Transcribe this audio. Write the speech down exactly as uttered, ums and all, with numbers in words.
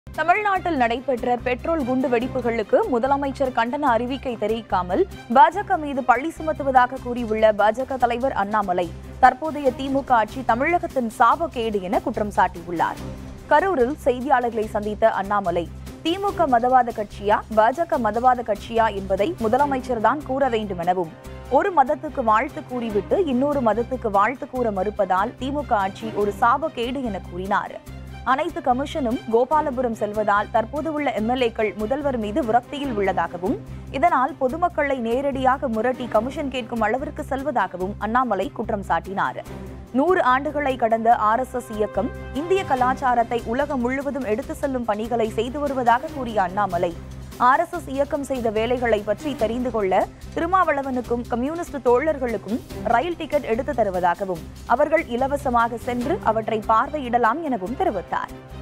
தமிழ்நாட்டில் நடைபெற்ற பெட்ரோல் குண்டு வெடிப்புகளுக்கு முதலமைச்சர் கண்டன அறிவிக்கை தெரிவிக்காமல் பாஜக மீது பழி சுமத்துவதாக கூறியுள்ள பாஜக தலைவர் அண்ணாமலை தற்போதைய திமுக ஆட்சி தமிழகத்தின் சாபக்கேடு என குற்றம் சாட்டியுள்ளார். கரூரில் செய்தியாளர்களை சந்தித்த அண்ணாமலை, திமுக மதவாத கட்சியா பாஜக மதவாத கட்சியா என்பதை முதலமைச்சர் தான் கூற வேண்டும் எனவும், ஒரு மதத்துக்கு வாழ்த்து கூறிவிட்டு இன்னொரு மதத்துக்கு வாழ்த்து கூற மறுப்பதால் திமுக ஆட்சி ஒரு சாபக்கேடு என கூறினார். அனைத்து கமிஷனும் கோபாலபுரம் செல்வதால் தற்போது உள்ள எம்எல்ஏக்கள் முதல்வர் மீது விரக்தியில் உள்ளதாகவும், இதனால் பொதுமக்களை நேரடியாக மிரட்டி கமிஷன் கேட்கும் அளவிற்கு செல்வதாகவும் அண்ணாமலை குற்றம் சாட்டினார். நூறு ஆண்டுகளை கடந்த ஆர் எஸ் எஸ் இயக்கம் இந்திய கலாச்சாரத்தை உலகம் முழுவதும் எடுத்து செல்லும் பணிகளை செய்து வருவதாக கூறிய அண்ணாமலை, ஆர் எஸ் எஸ் இயக்கம் செய்த வேலைகளை பற்றி தெரிந்து கொள்ள திருமாவளவனுக்கும் கம்யூனிஸ்ட் தோழர்களுக்கும் ரயில் டிக்கெட் எடுத்து தருவதாகவும், அவர்கள் இலவசமாக சென்று அவற்றை பார்வையிடலாம் எனவும் தெரிவித்தார்.